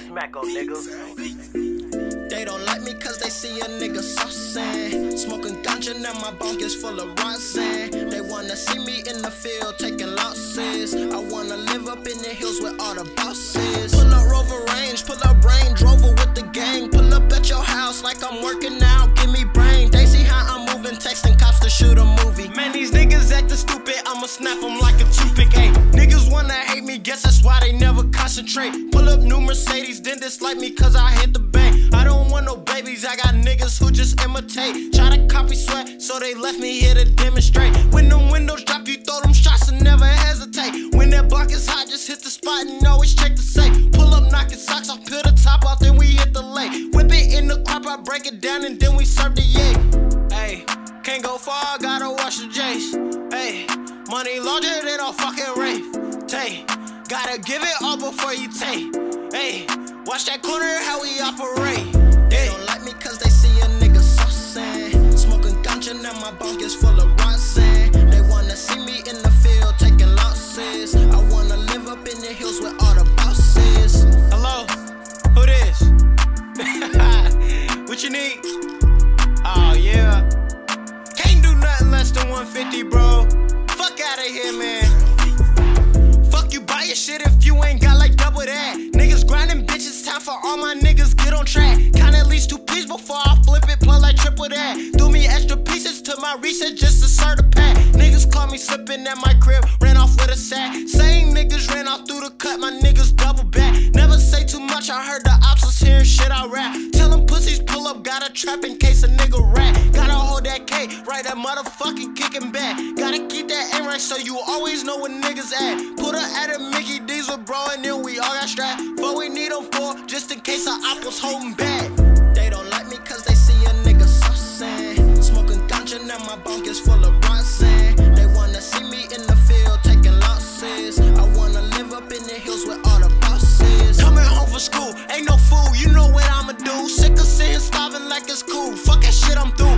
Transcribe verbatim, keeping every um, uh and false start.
Smacko, nigga. They don't like me cause they see a nigga saucin'. Smoking ganja, now my bunk is full of rosin. They wanna see me in the field taking losses. I wanna live up in the hills with all the bosses. Pull up Rover Range, pull up Range Rover with the gang. Pull up at your house like I'm working out, give me brain. They see how I'm moving, texting cops to shoot a movie. Man, these niggas acting stupid, I'ma snap them like a toothpick. Ayy, niggas wanna hate me, guess that's why they never concentrate. Pull up new Mercedes, then dislike me cause I hit the bank. I don't want no babies, I got niggas who just imitate. Try to copy sweat, so they left me here to demonstrate. When them windows drop, you throw them shots and never hesitate. When that block is hot, just hit the spot and always check the safe. Pull up, knocking socks off, peel the top off, then we hit the lake. Whip it in the crop, I break it down and then we serve the yay. Ayy, can't go far, gotta watch the J's. Ayy, money larger than a fucking rave. Tay, gotta give it all before you take. Ayy, watch that corner, how we operate. They don't like me cause they see a nigga saucin'. Smoking ganja, now my bunk is full of rosin. They wanna see me in the field taking losses. I wanna live up in the hills with all the bosses. Hello, who this? What you need? Oh yeah. Can't do nothing less than one fifty, bro. Fuck outta here, man. Fuck you, buy your shit if you ain't got like double that. Niggas grinding bitches, time for all my niggas get on track. Count at least two please before I flip it, play like triple that. Do me extra pieces to my reset just to serve the pack. Niggas call me slipping at my crib, ran off with a sack. Same niggas ran off through the cut, my niggas double back. Never say too much, I heard the ops was hearing shit I rap. Tell them pussies pull up, got a trap in case a nigga rat. Gotta hold that K, right, that motherfucking kicking back. Gotta keep that aim right so you always know where niggas at. Put her at a Mickey D's with bro and then we all got strapped. But we need them for, just in case our op was holding back. They don't like me cause they see a nigga saucin'. Smoking ganja, now my bunk is full of rosin. They wanna see me in the field taking losses. I wanna live up in the hills with all the bosses. Coming home from school, ain't no food, you know what I'ma do. Sick of sitting starving like it's cool, fuck that shit I'm through.